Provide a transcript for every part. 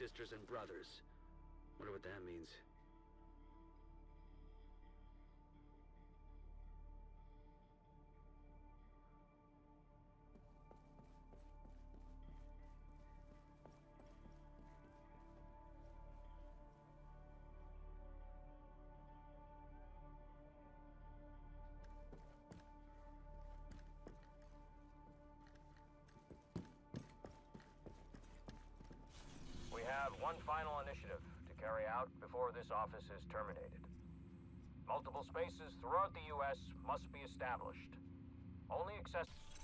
sisters and brothers. Wonder what that means. We have one final initiative to carry out before this office is terminated. Multiple spaces throughout the U.S. must be established. Only access...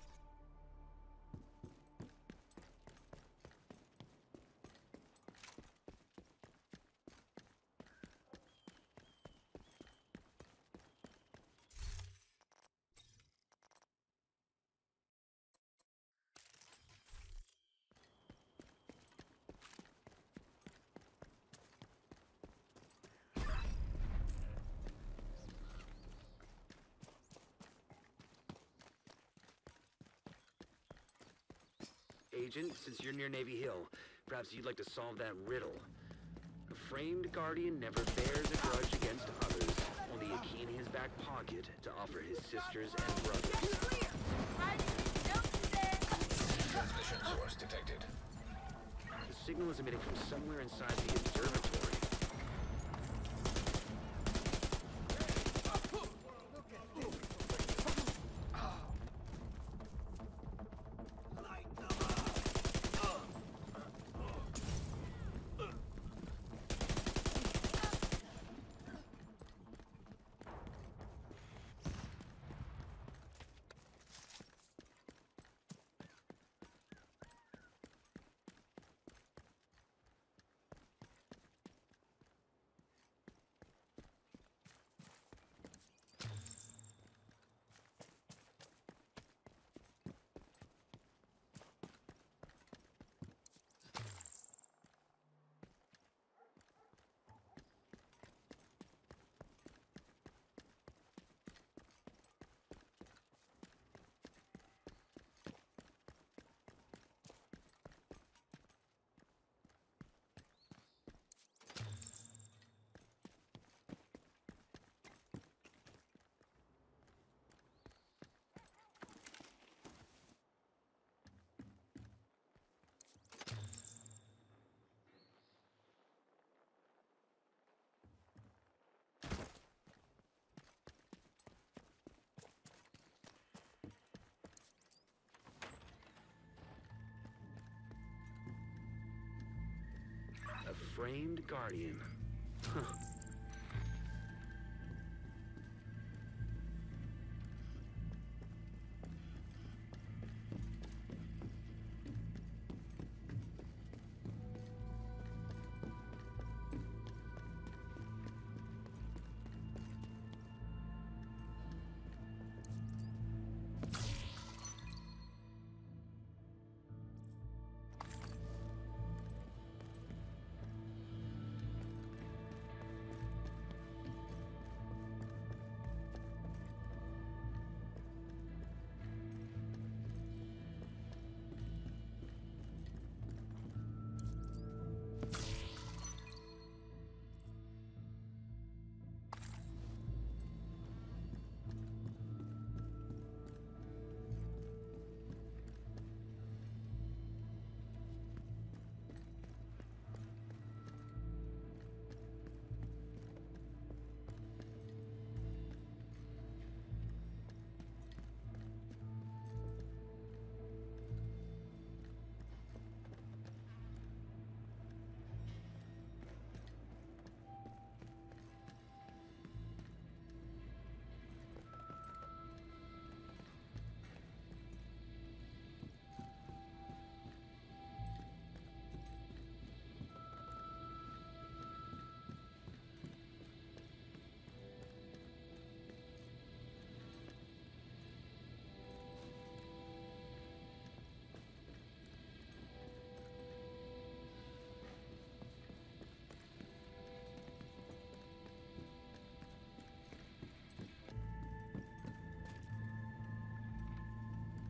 Agent, since you're near Navy Hill, perhaps you'd like to solve that riddle. A framed guardian never bears a grudge against others, only a key in his back pocket to offer his sisters and brothers. Transmission source detected. The signal is emitting from somewhere inside the observatory. A framed guardian. Huh.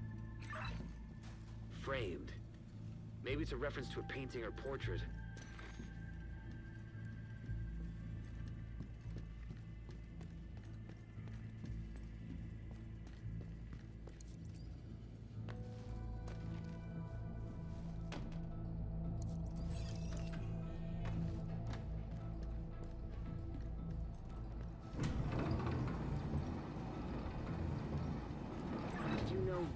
Framed. Maybe it's a reference to a painting or portrait.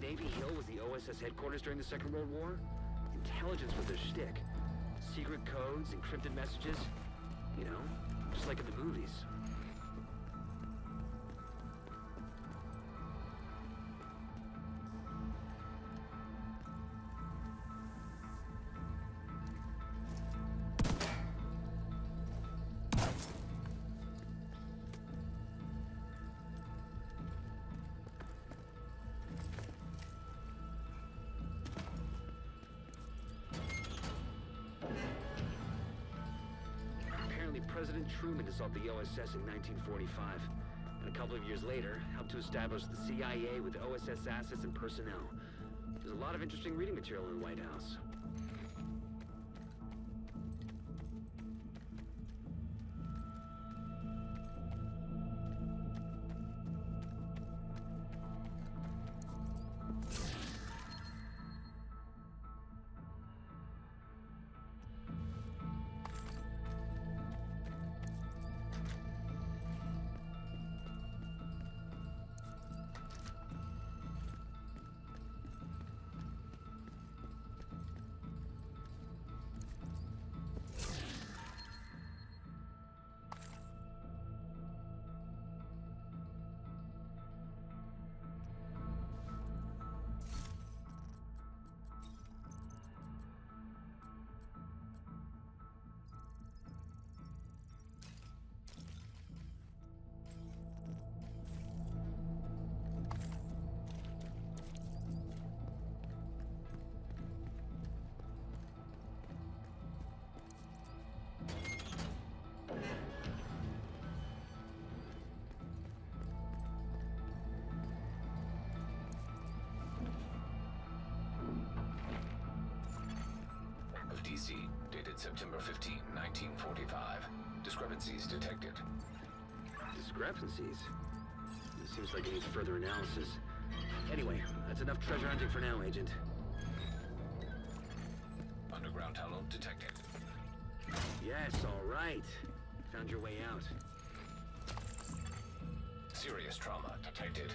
Navy Hill was the OSS headquarters during the Second World War? Intelligence was their shtick. Secret codes, encrypted messages. You know, just like in the movies. President Truman dissolved the OSS in 1945, and a couple of years later, helped to establish the CIA with OSS assets and personnel. There's a lot of interesting reading material in the White House. DC, dated September 15, 1945. Discrepancies detected. Discrepancies? It seems like it needs further analysis. Anyway, that's enough treasure hunting for now, Agent. Underground tunnel detected. Yes, all right. Found your way out. Serious trauma detected.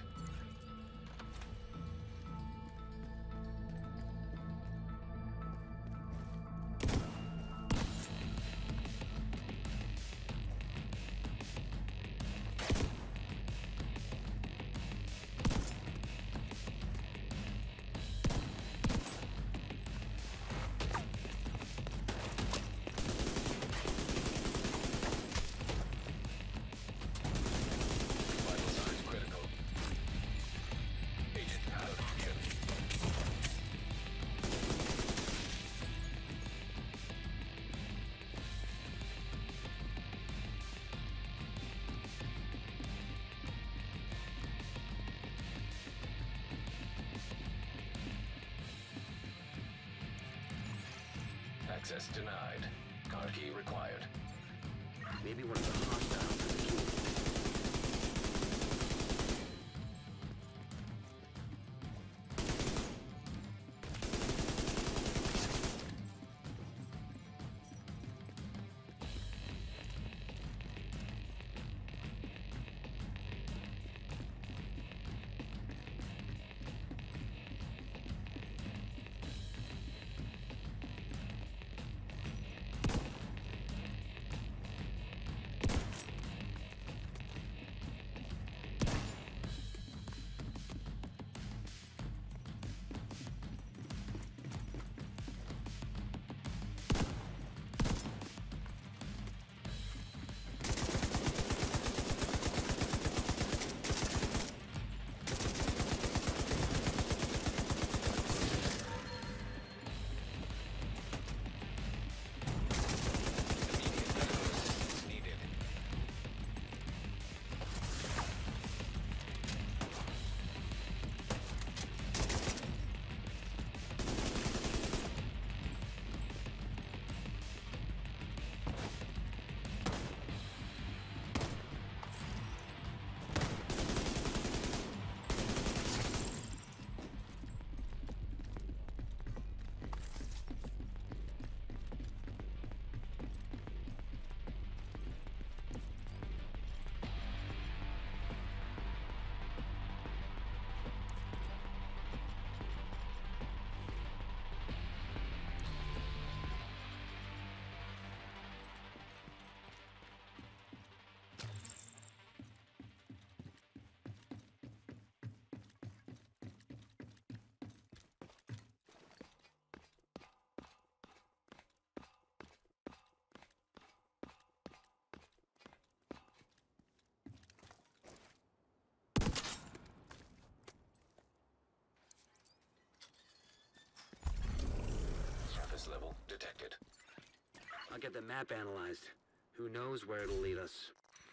Access denied. Card key required. Maybe one of the hostiles has a key. level detected. I'll get the map analyzed. Who knows where it'll lead us?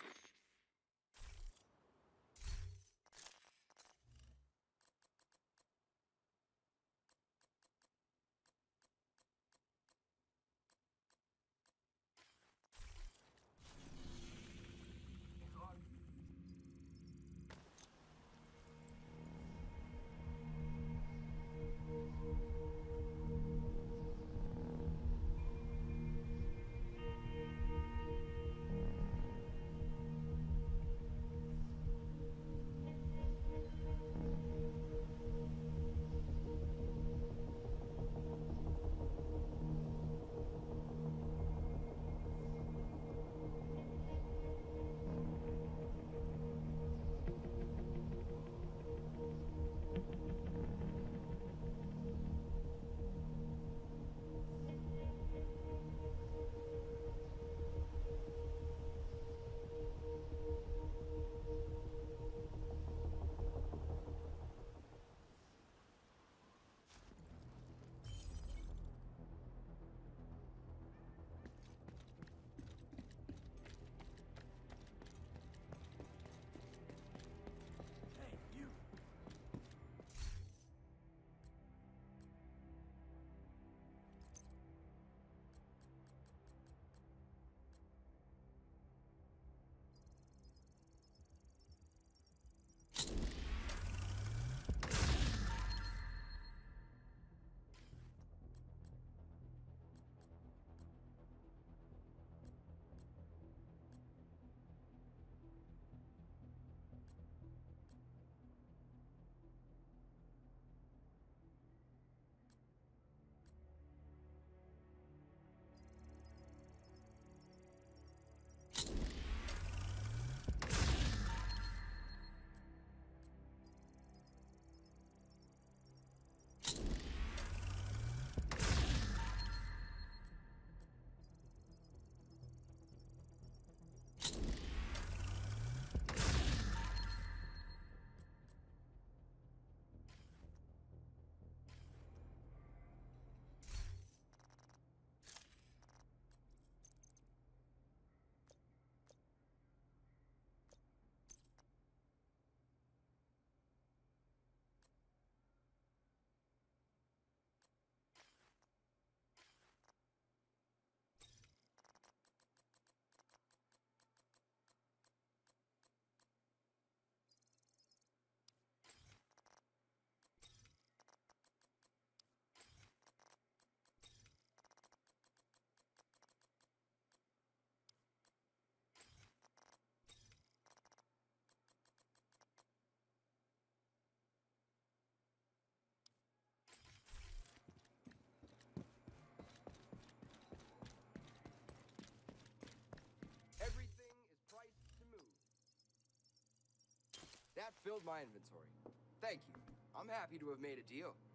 Everything is priced to move. That filled my inventory. Thank you. I'm happy to have made a deal.